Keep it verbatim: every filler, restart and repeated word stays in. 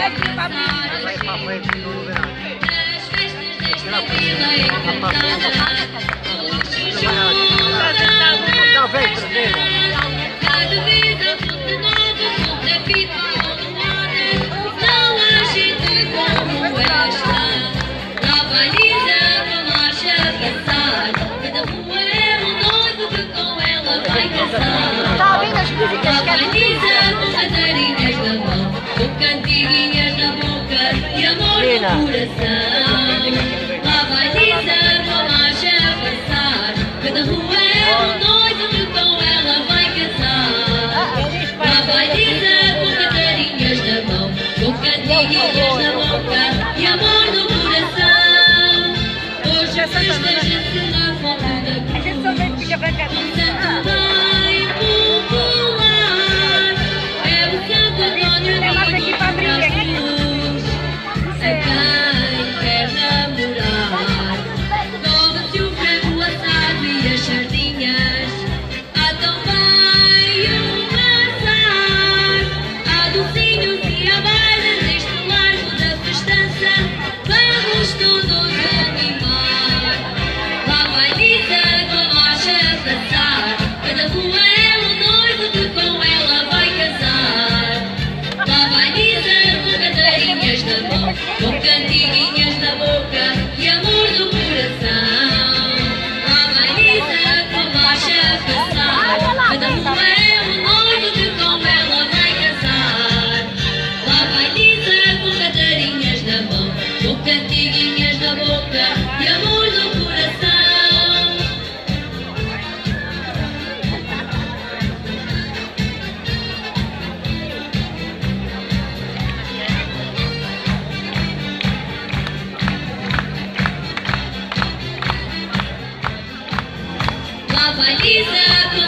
Vai para a frente, não verá. Está bem, primeiro. Cada vez a fonte nova, fonte é viva, não há gente como esta. Lá vai Lisa, com a marcha passar. Cada rua é um noivo que com ela vai casar. Está ouvindo as músicas? Lá vai Lisa, com cantarinhas na mão, com cantiguinhas na boca e amor no coração. Lá vai Lisa, com a marcha passar. Cada rua é um noivo que com ela vai casar. Lá vai Lisa, com cantarinhas na mão, com cantiguinhas na boca e amor no coração. Hoje a festeja-se na fonte da A gente só vê que fica branca. um santo bem popular. É o Santo Antônio É mais aqui para a briga. Jesus. A quem quer namorar, toma-se o frango assado e as sardinhas. Há também um azar. Há docinhos e há baile neste largo da festança. Vamos todos animar. Lá vai Lisa, com a marcha passar. Cada rua é um noivo que com ela vai casar. Lá vai Lisa, com cantarinhas na mão, com cantiguinhas na boca e amor no coração. Lá vai Lisa, com a marcha passar. Cada rua é um noivo que com ela vai casar. Lá vai Lisa, com cantarinhas na mão, com cantiguinhas na boca e amor no coração. Lá vai Lisa, com